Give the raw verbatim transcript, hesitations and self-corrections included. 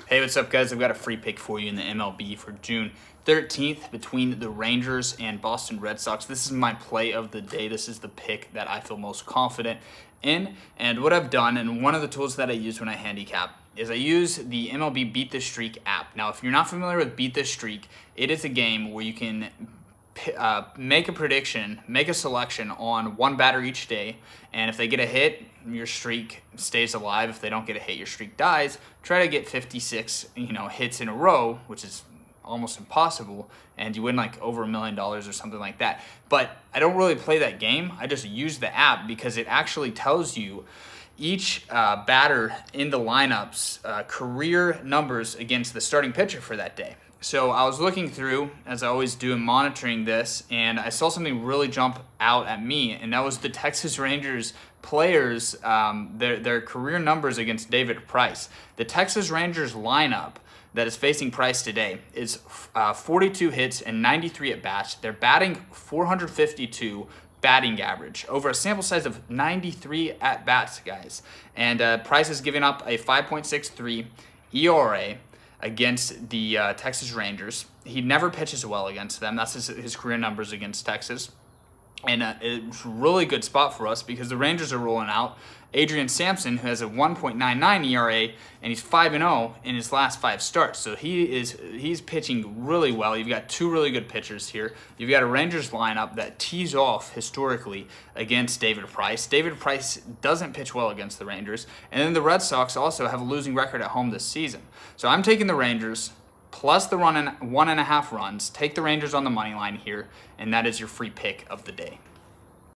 Hey, what's up, guys? I've got a free pick for you in the M L B for June thirteenth between the Rangers and Boston Red Sox. This is my play of the day. This is the pick that I feel most confident in. And what I've done, and one of the tools that I use when I handicap, is I use the M L B Beat the Streak app. Now, if you're not familiar with Beat the Streak, it is a game where you can Uh, make a prediction, make a selection on one batter each day, and if they get a hit, your streak stays alive. If they don't get a hit, your streak dies. Try to get fifty-six, you know, hits in a row, which is almost impossible, and you win like over a million dollars or something like that. But I don't really play that game. I just use the app because it actually tells you each uh, batter in the lineup's uh, career numbers against the starting pitcher for that day. So I was looking through, as I always do, and monitoring this, and I saw something really jump out at me, and that was the Texas Rangers players, um, their, their career numbers against David Price. The Texas Rangers lineup that is facing Price today is uh, forty-two hits and ninety-three at-bats. They're batting four hundred fifty-two batting average over a sample size of ninety-three at-bats, guys. And uh, Price is giving up a five point six three E R A against the uh, Texas Rangers. He never pitches well against them. That's his, his career numbers against Texas. And uh, it's a really good spot for us because the Rangers are rolling out Adrian Sampson, who has a one point nine nine E R A, and he's five and oh in his last five starts. So he is he's pitching really well. You've got two really good pitchers here. You've got a Rangers lineup that tees off historically against David Price. David Price doesn't pitch well against the Rangers. And then the Red Sox also have a losing record at home this season. So I'm taking the Rangers plus the run and one and a half runs. Take the Rangers on the money line here, and that is your free pick of the day.